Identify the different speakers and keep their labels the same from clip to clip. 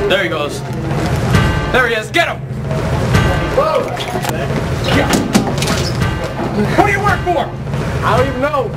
Speaker 1: There he goes. There he is. Get him!
Speaker 2: Whoa!
Speaker 1: Yeah. What do you work for?
Speaker 2: I don't even know.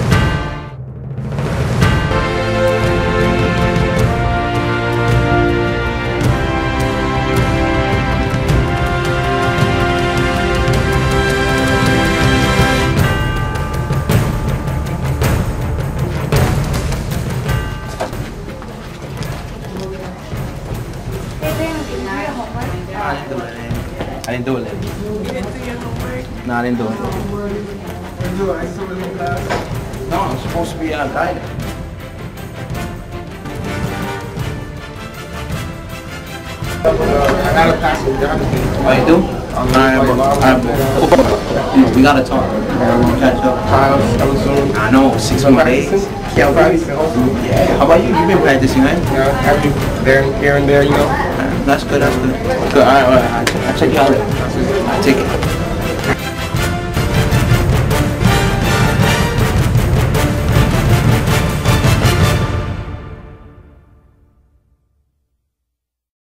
Speaker 3: I didn't do it.
Speaker 2: You didn't do your homework?
Speaker 3: No, I didn't do it.
Speaker 2: I saw it in class.
Speaker 3: No, I'm supposed to be guided.
Speaker 2: I gotta pass it.
Speaker 3: Oh, you do? Alright, we gotta talk. Catch up. I know, 6 more days.
Speaker 2: Yeah, practicing also.
Speaker 3: Yeah, how about you? You've been practicing, right?
Speaker 2: Yeah, every here and there, you know.
Speaker 3: That's good, that's good. Good, alright, I'll check you out. I'll take it.